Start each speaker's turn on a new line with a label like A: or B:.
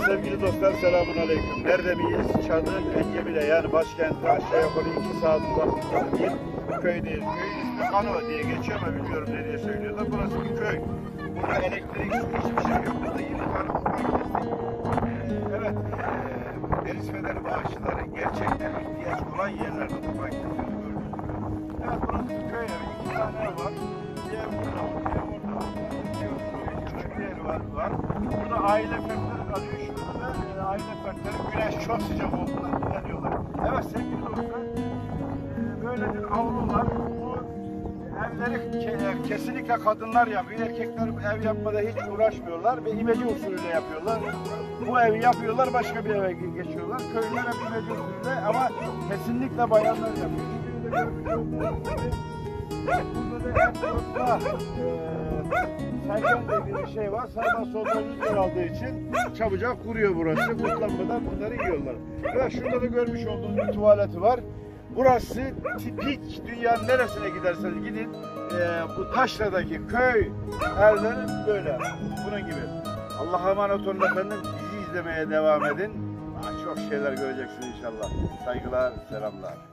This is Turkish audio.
A: sevgili dostlar, selamun aleyküm. Nerede miyiz? Çadır'ın Engebile, yani başkenti aşağı yukarı 2 saat uzaklıkta bir köydeyiz. Köyün ismi Kano diye geçiyor ama bilmiyorum ne diye söylüyorlar. Burası bir köy. Burada elektrik, su, hiçbir şey yok. Burada yeni tarım merkezi. Evet, deniz feneri bağışçıları gerçekten ihtiyaç olan yerlerde bu merkezleri gördük. Evet, burası bir köy evi. 2 tane ev var. Bir ev burada var, bir ev orada var. Bir ev var. Burada aile fertleri kalıyor. Şurada da aile fertleri güneş çok sıcak olduğundan dinleniyorlar. Evet sevgili dostlar, böyle bir avlu var. Bu evleri kesinlikle kadınlar yapıyor. Erkekler ev yapmada hiç uğraşmıyorlar ve imece usulüyle yapıyorlar. Bu evi yapıyorlar, başka bir eve geçiyorlar. Köylüler hep imece usulüyle ama kesinlikle bayanlar yapıyor. Burada da en fazla saygan dediği bir şey var. Sağdan soldan rüzgar aldığı için çabucak kuruyor burası. Kurtlanmadan bunları yiyorlar. Evet, şurada da görmüş olduğunuz bir tuvaleti var. Burası tipik, dünyanın neresine giderseniz gidin, bu taşradaki köy evleri böyle. Bunun gibi. Allah'a emanet olun efendim. Bizi izlemeye devam edin. Daha çok şeyler göreceksiniz inşallah. Saygılar, selamlar.